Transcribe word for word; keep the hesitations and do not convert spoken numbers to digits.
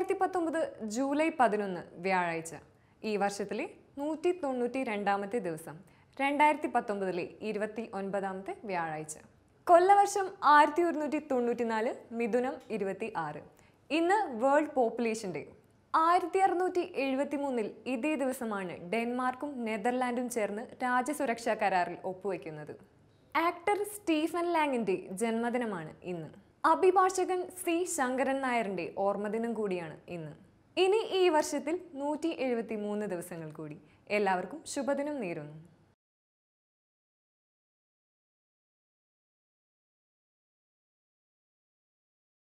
രണ്ടായിരത്തി പത്തൊമ്പത് ജൂലൈ പതിനൊന്ന് വ്യാഴാഴ്ച. ഈ വർഷത്തിലെ നൂറ്റി തൊണ്ണൂറ്റി രണ്ടാമത്തെ ദിവസം. രണ്ടായിരത്തി പത്തൊമ്പതിലെ ഇരുപത്തി ഒൻപതാമത്തെ വ്യാഴാഴ്ച. കൊല്ലവർഷം ആയിരത്തി ഒരുന്നൂറ്റി തൊണ്ണൂറ്റി നാല് മിഥുനം ഇരുപത്തി ആറ്. ഇന്ന് വേൾഡ് പോപ്പുലേഷൻ ഡേ. ആയിരത്തി അറുന്നൂറ്റി എഴുപത്തി മൂന്നിൽ ഇതേ ദിവസമാണ് ഡെൻമാർക്കും നെതർലാൻഡും ചേർന്ന് രാജ്യസുരക്ഷാ കരാറിൽ ഒപ്പുവെക്കുന്നത്. ആക്ടർ സ്റ്റീഫൻ ലാങ്ങിന്റെ ജന്മദിനമാണ് ഇന്ന്. അഭിഭാഷകൻ സി ശങ്കരൻ നായരുടെ ഓർമ്മദിനം കൂടിയാണ് ഇന്ന്. ഇനി ഈ വർഷത്തിൽ നൂറ്റി എഴുപത്തി മൂന്ന് ദിവസങ്ങൾ കൂടി. എല്ലാവർക്കും ശുഭദിനം നേരുന്നു.